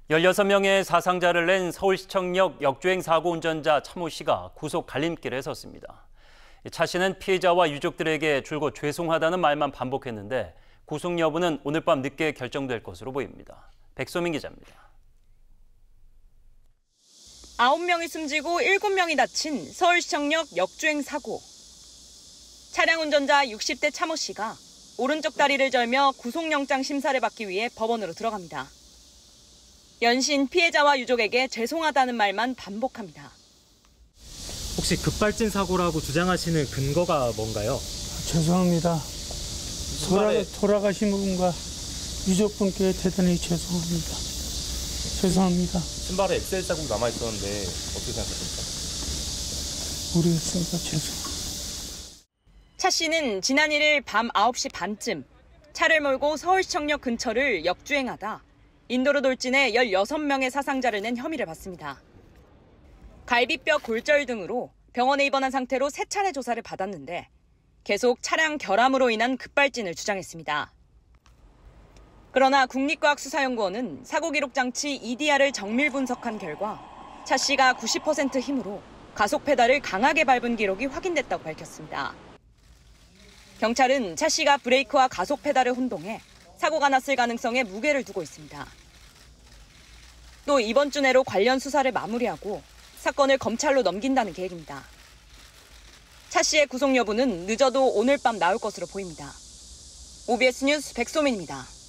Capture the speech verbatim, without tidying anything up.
열여섯 명의 사상자를 낸 서울시청역 역주행 사고 운전자 차모 씨가 구속 갈림길에 섰습니다. 차 씨는 피해자와 유족들에게 줄곧 죄송하다는 말만 반복했는데 구속 여부는 오늘 밤 늦게 결정될 것으로 보입니다. 백소민 기자입니다. 아홉 명이 숨지고 일곱 명이 다친 서울시청역 역주행 사고. 차량 운전자 육십 대 차모 씨가 오른쪽 다리를 절며 구속영장 심사를 받기 위해 법원으로 들어갑니다. 연신 피해자와 유족에게 죄송하다는 말만 반복합니다. 혹시 급발진 사고라고 주장하시는 근거가 뭔가요? 죄송합니다. 돌아, 돌아가신 분과 유족분께 대단히 죄송합니다. 죄송합니다. 신발에 엑셀 자국 남아있었는데 어떻게 생각하십니까? 모르겠습니다. 죄송합니다. 차 씨는 지난 일 일 밤 아홉 시 반쯤 차를 몰고 서울시청역 근처를 역주행하다 인도로 돌진해 열여섯 명의 사상자를 낸 혐의를 받습니다. 갈비뼈 골절 등으로 병원에 입원한 상태로 세 차례 조사를 받았는데 계속 차량 결함으로 인한 급발진을 주장했습니다. 그러나 국립과학수사연구원은 사고 기록 장치 이디알을 정밀 분석한 결과 차 씨가 구십 퍼센트 힘으로 가속 페달을 강하게 밟은 기록이 확인됐다고 밝혔습니다. 경찰은 차 씨가 브레이크와 가속 페달을 혼동해 사고가 났을 가능성에 무게를 두고 있습니다. 또 이번 주 내로 관련 수사를 마무리하고 사건을 검찰로 넘긴다는 계획입니다. 차 씨의 구속 여부는 늦어도 오늘 밤 나올 것으로 보입니다. 오비에스 뉴스 백소민입니다.